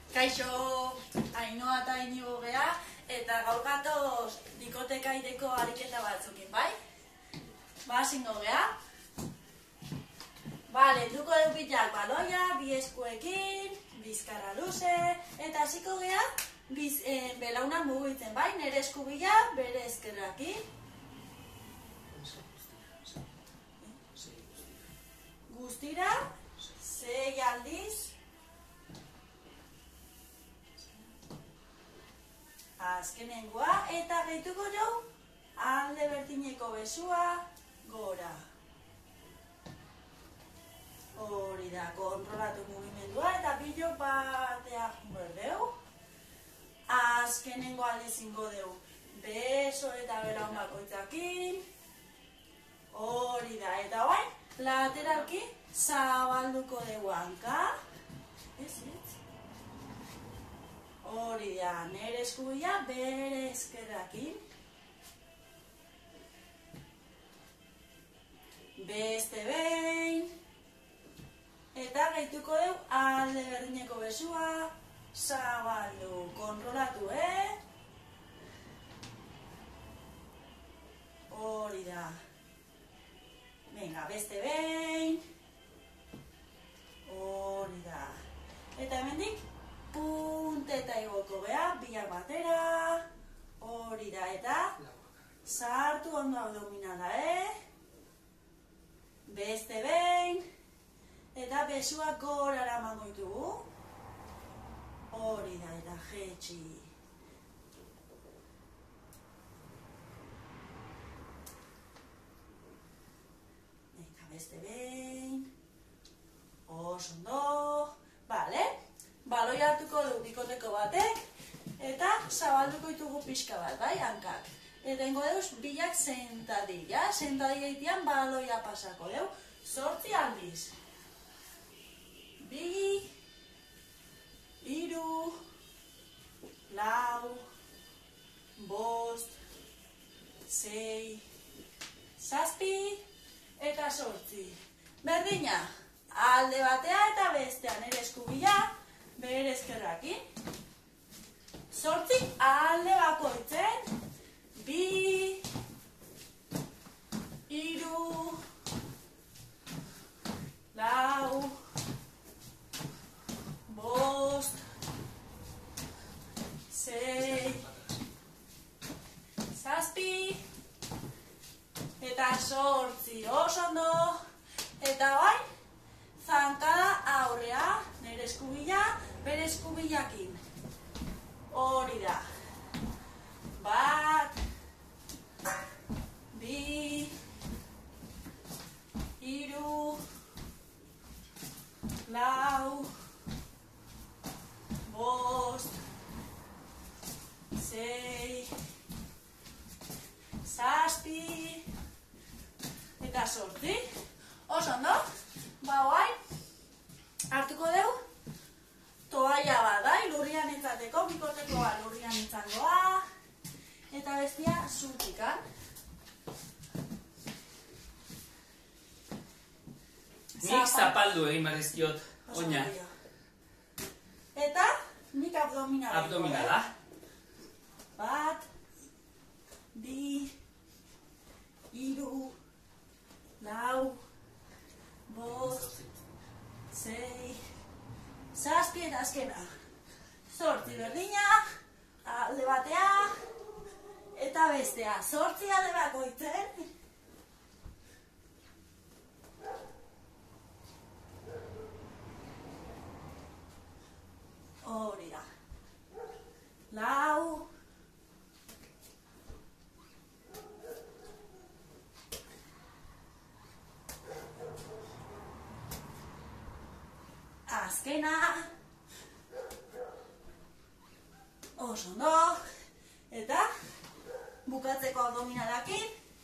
Kaixo, Ainhoa eta Inigo gea, eta gaur gatoz dikotekaideko ariketa batzukin, bai? Hasingo gea. Bale, duko eukitak baloia, bi eskuekin, bizkarra luze, eta hasiko gea, belaunak mugitzen, bai? Nere eskubila, bere eskerrakin. Guztira, 6 aldiz. Azkenengoa, eta gehituko jau, alde berdineko besua, gora. Hori da, kontrolatu mugimendua, eta bilo batea berdeu. Azkenengo alde zingo deu, beso eta belaun bakoitzakin. Hori da, eta orain, lateralki, zabalduko deu hanka. Hori da, nere eskubila, bere eskerrakin. Beste behin. Eta gehituko deu alde berdineko besua, zabaldu, kontrolatu, Hori da. Venga, beste behin. Hori da. Eta hemendik, punteta igoko beha, biak batera. Hori da, eta sartu ondo abdominala, Beste behin. Eta besua gora eramango ditugu. Hori da, eta jetxi. Venga, beste behin. Oso ondo. Bale? Baloi hartuko du bikoteko batek, eta zabalduko ditugu pixka bat, bai, hankak. Eta ingo deuz, bilak sentadilla. Sentadilla itian baloia pasako deu. 8 aldiz. 2, 3, 4, 5, 6, 7, eta 8. Berdina, alde batea eta bestean ere eskubila, bere eskerrakin. 8 alde bakoitzen. 2, 3, 4, 5, 6, 7, eta 8. Oso ondo. Eta bai, zankada aurrea, nere eskubila, bere eskubilakin. Hori da. 1, 2, 3, 4, 5, 6, 7, eta 8. Oso ondo, guai, hartuko deu, toalla bat, bai, lurrian itzateko, bikotekoa lurrian itzangoa, eta bestia zutikan. Nik zapaldu egin badizkiot, oina. Eta nik abdominala. Abdominala. 1, 2, 3, 4, 5, 6, 7 eta azkena. 8 berdina, alde batea, eta bestea. 8 alde bakoitzen. Hori da. 4. Azkena. Oso ondo. Eta bukatzeko abdominalakin.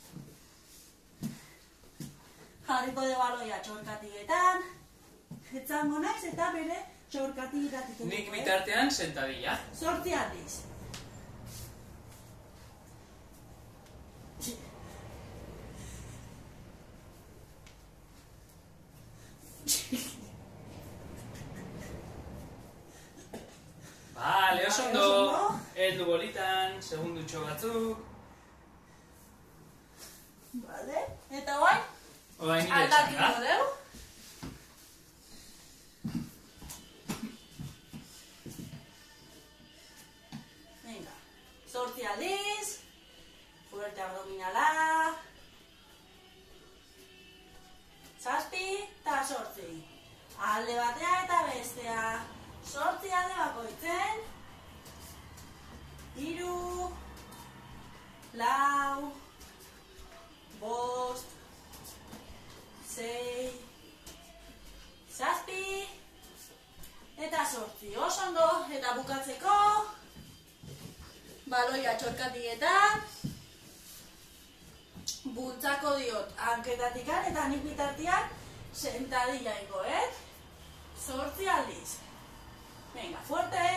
Jarriko de baloia txorkatietan. Etzango naiz eta bere txorkatietak. Nik bitartean sentadilla. 8 aldiz. oso ondo. Heldu bolitan, segundutxo batzuk. Vale, eta guai? Oain nire Aldakiko txanda. dugu. Venga, 8 aldiz. Fuerte abdominala. 7 eta 8. Alde batea eta bestea. 8 alde bakoitzen. 3, 4, 5, 6, 7 eta 8. Oso ondo, eta bukatzeko baloia txorkatietan bultzako diot hanketatikan eta nik bitartian sentadilla ingoet. 8 aldiz. Venga, fuerte.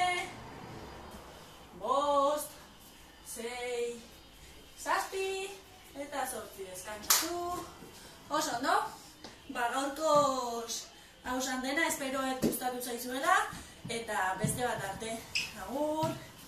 5, 6, 7 eta 8. Deskantzatu. Oso ondo. Gaurkoz hausan dena, espero gustatu zaizuela eta beste bat arte. Agur.